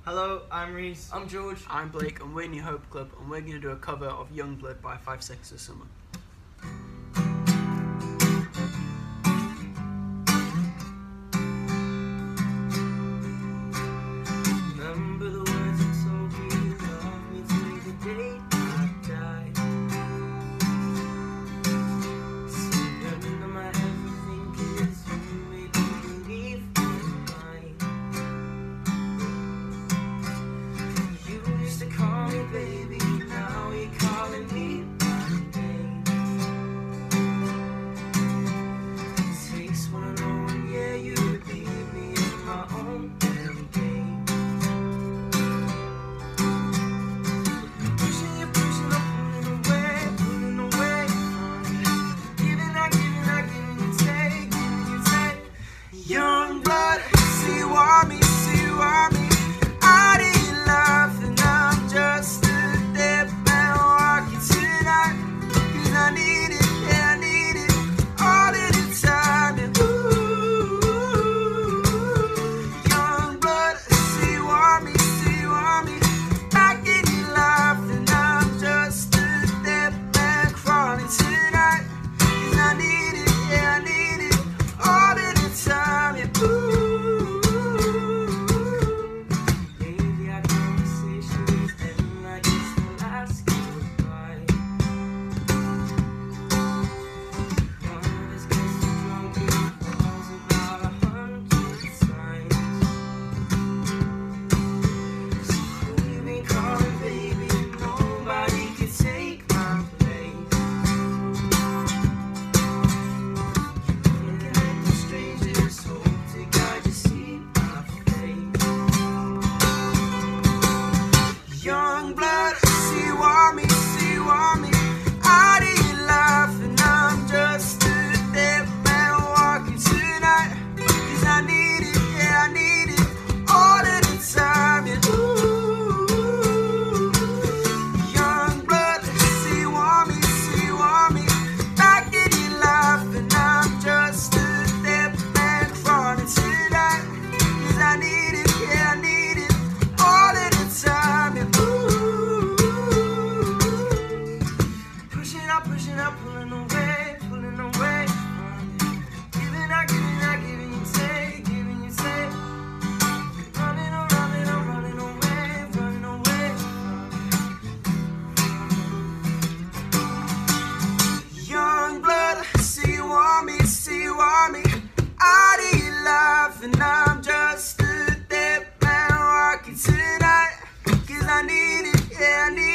Hello, I'm Reese. I'm George. I'm Blake, and we're New Hope Club, and we're going to do a cover of Youngblood by 5 Seconds of Summer. Remember the words I told you, you love me till the day I die. Surrender my everything, 'cause you made me believe in mine. You used to call me baby, now you're calling me by name. It takes one to know when, yeah, you leave me in my own damn game. Pushing, I'm pulling away from you. Giving, you take, you take. Young blood, see you want me, out of your love, and I'm just a dead man walking tonight. 'Cause I need it, yeah, I need it, all of the time. And ooh, young blood, see you want me, back in your life, and I'm just a dead man crawling tonight. 'Cause I need it, yeah, I need it, all of the time. And ooh, maybe our conversations end like it's the last goodbye. One of us gets too drunk and falls about 100 times. So who you been calling, baby? Nobody can take my place. Looking at the strangers, hope to God you see my face. Young blood, see you want me, out of your life, and I'm just a dead man walking tonight. 'Cause I need it, yeah, I need it, all of the time. And ooh, young blood, see you want me, back in your life, and I'm just a dead man crawling tonight. 'Cause I need it, yeah, I need it, all of the time. And ooh, pushing up, pulling away from you. Giving, you take, you take. Running around and I'm running away from you. Young blood, see you want me, out of your life, and I'm just a dead man walking tonight. 'Cause I need it, yeah, I need it.